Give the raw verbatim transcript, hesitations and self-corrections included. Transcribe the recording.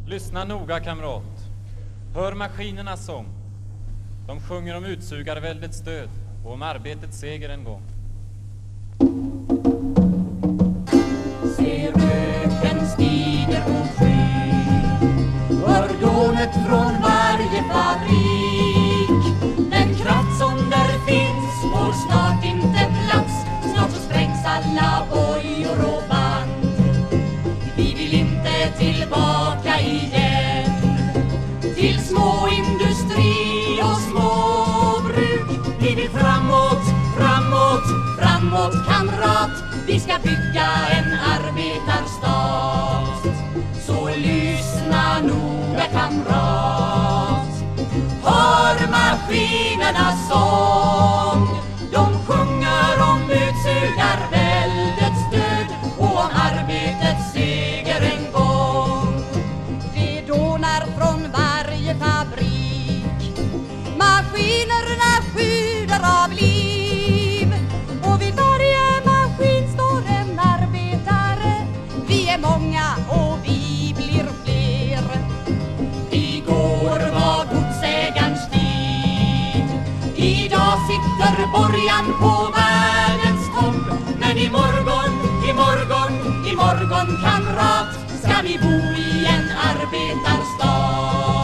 Lyssna noga, kamrat. Hör maskinernas sång. De sjunger om utsugarväldets död och om arbetets seger en gång. Se, röken stiger mot skyn. Hör dånet från varje fabrik. Den kraft som där finns får snart inte plats. Snart så sprängs alla bojor och band. Vi vill inte tillbaka igen till småindustri och småbruk. Vi vill framåt, framåt, framåt, kamrat. Vi ska bygga en arbetarstat. Så lyssna noga, kamrat. Hör maskinernas sång. De sjunger om utsugarväldets död och om arbetets seger en gång. Det dånar från varje fabrik. Maskinerna sjuder av liv. Och vid varje maskin står en arbetare. Vi är många och vi blir fler. Igår var godsägarens tid. Idag sitter borgan på världens topp. Men imorgon, imorgon, imorgon, kamrat, ska vi bo i en arbetarstad.